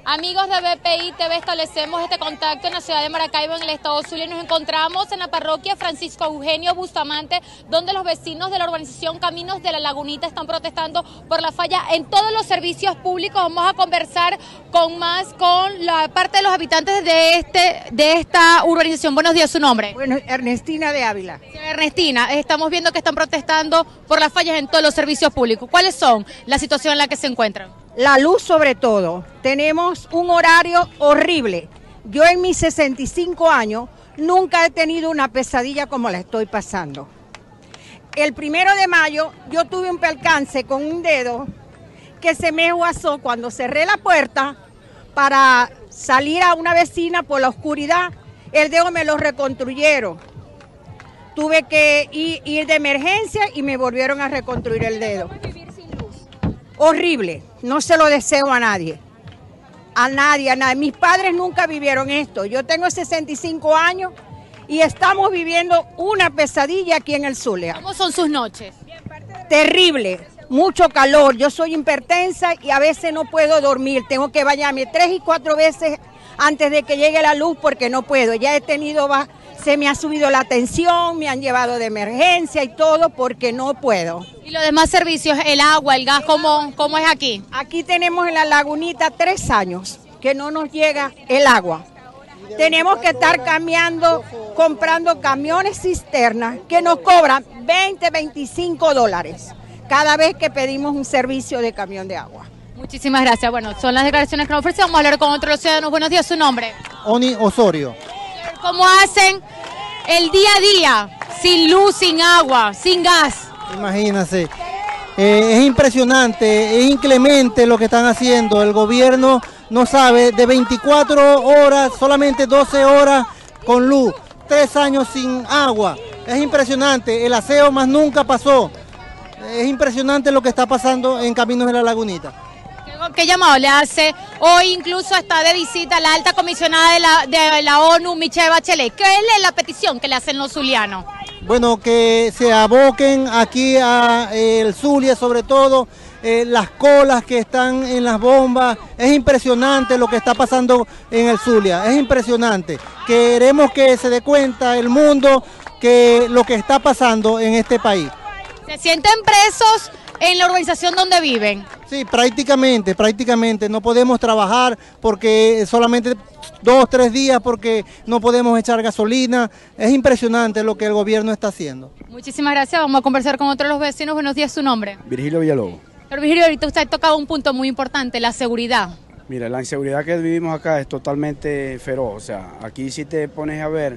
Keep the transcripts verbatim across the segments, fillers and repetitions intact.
Amigos de B P I T V, establecemos este contacto en la ciudad de Maracaibo, en el estado Zulia, y nos encontramos en la parroquia Francisco Eugenio Bustamante, donde los vecinos de la urbanización Caminos de la Lagunita están protestando por la falla en todos los servicios públicos. Vamos a conversar con más con la parte de los habitantes de este de esta urbanización. Buenos días, ¿su nombre? Bueno, Ernestina de Ávila. Señora Ernestina, estamos viendo que están protestando por las fallas en todos los servicios públicos. ¿Cuáles son la situación en la que se encuentran? La luz sobre todo. Tenemos un horario horrible. Yo en mis sesenta y cinco años nunca he tenido una pesadilla como la estoy pasando. El primero de mayo yo tuve un percance con un dedo que se me guasó cuando cerré la puerta para salir a una vecina por la oscuridad. El dedo me lo reconstruyeron. Tuve que ir, ir de emergencia y me volvieron a reconstruir el dedo. Horrible, no se lo deseo a nadie, a nadie, a nadie. Mis padres nunca vivieron esto. Yo tengo sesenta y cinco años y estamos viviendo una pesadilla aquí en el Zulia. ¿Cómo son sus noches? Terrible, mucho calor. Yo soy hipertensa y a veces no puedo dormir. Tengo que bañarme tres y cuatro veces antes de que llegue la luz porque no puedo. Ya he tenido, se me ha subido la tensión, me han llevado de emergencia y todo porque no puedo. ¿Y los demás servicios, el agua, el gas, cómo, cómo es aquí? Aquí tenemos en la Lagunita tres años que no nos llega el agua. Tenemos que estar cambiando, comprando camiones cisternas que nos cobran veinte, veinticinco dólares cada vez que pedimos un servicio de camión de agua. Muchísimas gracias. Bueno, son las declaraciones que nos ofrecen. Vamos a hablar con otros ciudadanos. Buenos días, ¿su nombre? Oni Osorio. ¿Cómo hacen el día a día sin luz, sin agua, sin gas? Imagínense, eh, es impresionante, es inclemente lo que están haciendo. El gobierno no sabe, de veinticuatro horas, solamente doce horas con luz, tres años sin agua. Es impresionante, el aseo más nunca pasó. Es impresionante lo que está pasando en Caminos de la Lagunita. ¿Qué llamado le hace? Hoy incluso está de visita la alta comisionada de la, de la ONU, Michelle Bachelet. ¿Qué es la petición que le hacen los zulianos? Bueno, que se aboquen aquí a eh, el Zulia, sobre todo eh, las colas que están en las bombas. Es impresionante lo que está pasando en el Zulia, es impresionante. Queremos que se dé cuenta el mundo que lo que está pasando en este país. ¿Se sienten presos en la urbanización donde viven? Sí, prácticamente, prácticamente. No podemos trabajar porque solamente dos, tres días porque no podemos echar gasolina. Es impresionante lo que el gobierno está haciendo. Muchísimas gracias. Vamos a conversar con otros de los vecinos. Buenos días, ¿su nombre? Virgilio Villalobos. Pero Virgilio, ahorita usted ha tocado un punto muy importante, la seguridad. Mira, la inseguridad que vivimos acá es totalmente feroz. O sea, aquí si te pones a ver,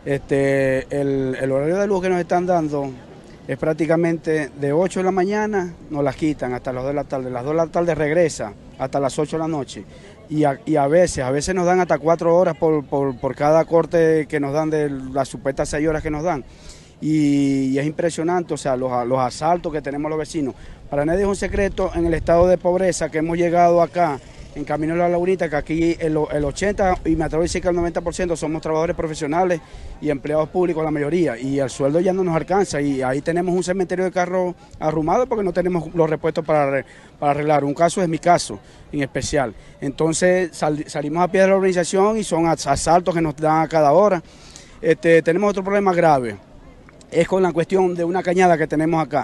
este, el, el horario de luz que nos están dando es prácticamente de ocho de la mañana, nos las quitan hasta las dos de la tarde, las dos de la tarde regresa hasta las ocho de la noche. Y a, y a veces, a veces nos dan hasta cuatro horas por, por, por cada corte que nos dan de las supuestas seis horas que nos dan. Y, y es impresionante, o sea, los, los asaltos que tenemos los vecinos. Para nadie es un secreto en el estado de pobreza que hemos llegado acá, en Camino de la Lagunita, que aquí el, el ochenta y me atrevo a decir que el noventa por ciento somos trabajadores profesionales y empleados públicos la mayoría, y el sueldo ya no nos alcanza, y ahí tenemos un cementerio de carros arrumado porque no tenemos los repuestos para, para arreglar. Un caso es mi caso en especial. Entonces sal, salimos a pie de la organización y son asaltos que nos dan a cada hora. Este, tenemos otro problema grave, es con la cuestión de una cañada que tenemos acá,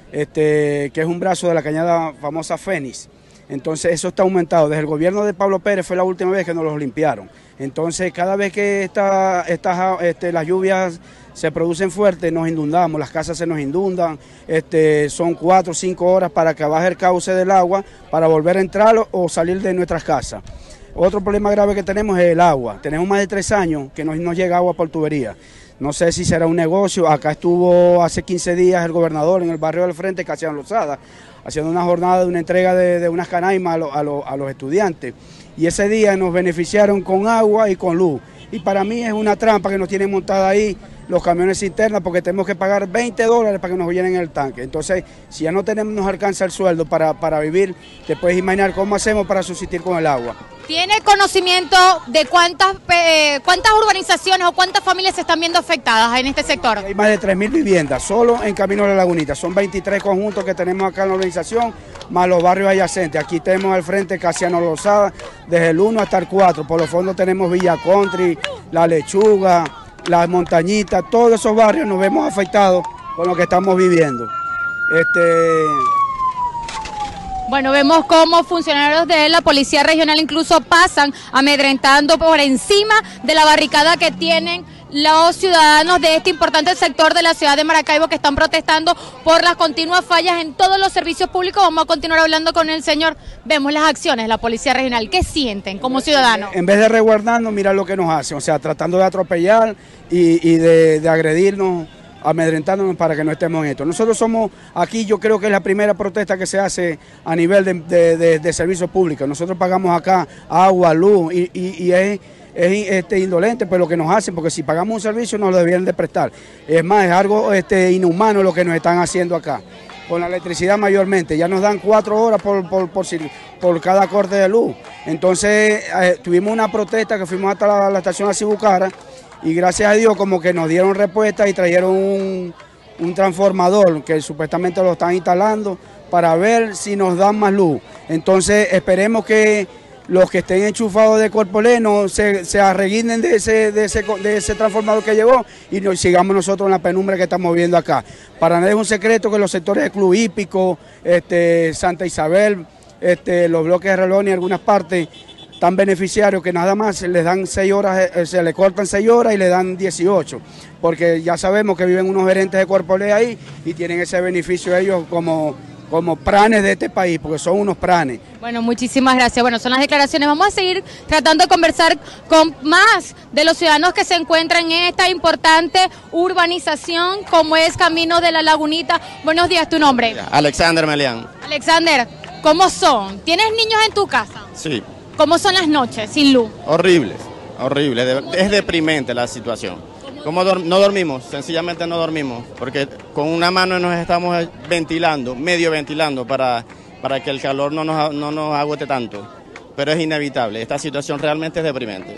este, que es un brazo de la cañada famosa Fénix. Entonces eso está aumentado. Desde el gobierno de Pablo Pérez fue la última vez que nos los limpiaron. Entonces cada vez que esta, esta, este, las lluvias se producen fuertes, nos inundamos, las casas se nos inundan, este, son cuatro o cinco horas para que baje el cauce del agua para volver a entrar o salir de nuestras casas. Otro problema grave que tenemos es el agua. Tenemos más de tres años que no nos llega agua por tubería. No sé si será un negocio. Acá estuvo hace quince días el gobernador en el barrio del frente, casi en Lozada, haciendo una jornada de una entrega de, de unas canaimas a, lo, a, lo, a los estudiantes. Y ese día nos beneficiaron con agua y con luz. Y para mí es una trampa que nos tienen montada ahí los camiones cisternas, porque tenemos que pagar veinte dólares para que nos llenen el tanque. Entonces, si ya no tenemos, nos alcanza el sueldo para, para vivir, te puedes imaginar cómo hacemos para subsistir con el agua. ¿Tiene conocimiento de cuántas, eh, cuántas urbanizaciones o cuántas familias se están viendo afectadas en este sector? Hay más de tres mil viviendas, solo en Camino de la Lagunita. Son veintitrés conjuntos que tenemos acá en la organización, más los barrios adyacentes. Aquí tenemos al frente Casiano Lozada, desde el uno hasta el cuatro. Por los fondos tenemos Villa Country, La Lechuga, Las Montañitas. Todos esos barrios nos vemos afectados con lo que estamos viviendo. Este... Bueno, vemos cómo funcionarios de la Policía Regional incluso pasan amedrentando por encima de la barricada que tienen los ciudadanos de este importante sector de la ciudad de Maracaibo que están protestando por las continuas fallas en todos los servicios públicos. Vamos a continuar hablando con el señor. Vemos las acciones de la Policía Regional. ¿Qué sienten como ciudadanos? En vez de resguardarnos, mira lo que nos hacen, o sea, tratando de atropellar y, y de, de agredirnos, amedrentándonos para que no estemos en esto. Nosotros somos, aquí yo creo que es la primera protesta que se hace a nivel de, de, de, de servicios públicos. Nosotros pagamos acá agua, luz y, y, y es, es este, indolente pues lo que nos hacen, porque si pagamos un servicio nos lo debieran de prestar. Es más, es algo este, inhumano lo que nos están haciendo acá. Con la electricidad mayormente, ya nos dan cuatro horas por, por, por, por cada corte de luz. Entonces eh, tuvimos una protesta que fuimos hasta la, la estación Acibucara, y gracias a Dios como que nos dieron respuesta y trajeron un, un transformador que supuestamente lo están instalando para ver si nos dan más luz. Entonces esperemos que los que estén enchufados de Corpoleno se, se arreguinen de ese, de, ese, de ese transformador que llegó y nos sigamos nosotros en la penumbra que estamos viendo acá. Para nadie es un secreto que los sectores de Club Hípico, este, Santa Isabel, este, los bloques de Relón y algunas partes tan beneficiarios que nada más les dan seis horas, se le cortan seis horas y le dan dieciocho, porque ya sabemos que viven unos gerentes de Corpolé ahí y tienen ese beneficio ellos como, como pranes de este país, porque son unos pranes. Bueno, muchísimas gracias. Bueno, son las declaraciones. Vamos a seguir tratando de conversar con más de los ciudadanos que se encuentran en esta importante urbanización como es Camino de la Lagunita. Buenos días, ¿tu nombre? Alexander Melián. Alexander, ¿cómo son? ¿Tienes niños en tu casa? Sí. ¿Cómo son las noches sin luz? Horribles, horrible, es deprimente la situación. ¿Cómo dor no dormimos? Sencillamente no dormimos, porque con una mano nos estamos ventilando, medio ventilando, para, para que el calor no nos, no nos agote tanto. Pero es inevitable, esta situación realmente es deprimente.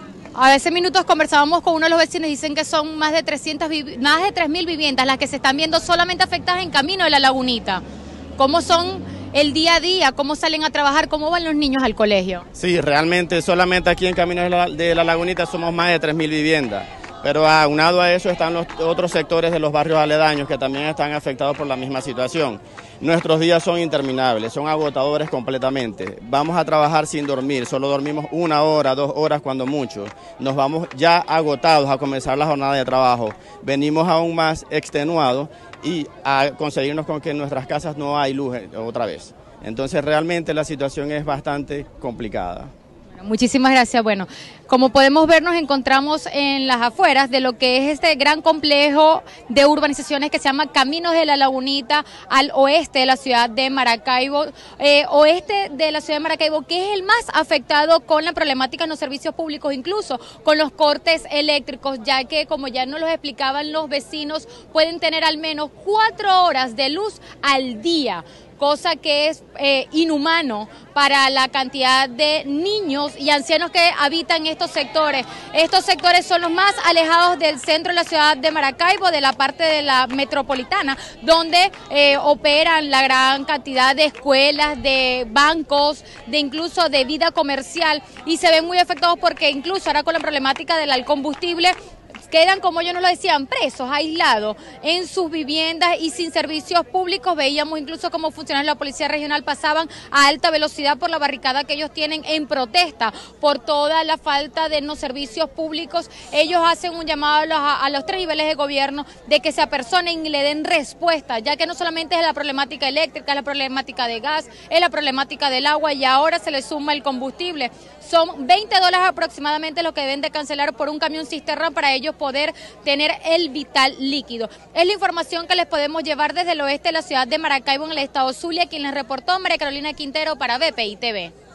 A veces minutos conversábamos con uno de los vecinos y dicen que son más de trescientas, más de tres mil viviendas las que se están viendo solamente afectadas en Camino de la Lagunita. ¿Cómo son el día a día? ¿Cómo salen a trabajar? ¿Cómo van los niños al colegio? Sí, realmente solamente aquí en Camino de la, de la Lagunita somos más de tres mil viviendas, pero aunado a eso están los otros sectores de los barrios aledaños que también están afectados por la misma situación. Nuestros días son interminables, son agotadores completamente. Vamos a trabajar sin dormir, solo dormimos una hora, dos horas cuando mucho. Nos vamos ya agotados a comenzar la jornada de trabajo. Venimos aún más extenuados y a conseguirnos con que en nuestras casas no hay luz otra vez. Entonces realmente la situación es bastante complicada. Muchísimas gracias. Bueno, como podemos ver, nos encontramos en las afueras de lo que es este gran complejo de urbanizaciones que se llama Caminos de la Lagunita, al oeste de la ciudad de Maracaibo, eh, oeste de la ciudad de Maracaibo, que es el más afectado con la problemática en los servicios públicos, incluso con los cortes eléctricos, ya que, como ya nos lo explicaban los vecinos, pueden tener al menos cuatro horas de luz al día, cosa que es eh, inhumano para la cantidad de niños y ancianos que habitan estos sectores. Estos sectores son los más alejados del centro de la ciudad de Maracaibo, de la parte de la metropolitana, donde eh, operan la gran cantidad de escuelas, de bancos, de incluso de vida comercial, y se ven muy afectados porque incluso ahora con la problemática del combustible, quedan, como ellos nos lo decían, presos, aislados en sus viviendas y sin servicios públicos. Veíamos incluso cómo funcionarios de la Policía Regional pasaban a alta velocidad por la barricada que ellos tienen en protesta por toda la falta de los servicios públicos. Ellos hacen un llamado a los, a los tres niveles de gobierno de que se apersonen y le den respuesta, ya que no solamente es la problemática eléctrica, es la problemática de gas, es la problemática del agua y ahora se le suma el combustible. Son veinte dólares aproximadamente lo que deben de cancelar por un camión cisterna para ellos poder tener el vital líquido. Es la información que les podemos llevar desde el oeste de la ciudad de Maracaibo en el estado Zulia, quien les reportó María Carolina Quintero para B P I T V.